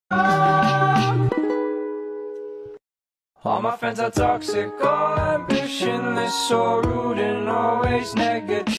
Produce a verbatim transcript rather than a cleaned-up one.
All my friends are toxic, all ambitionless, so rude and always negative.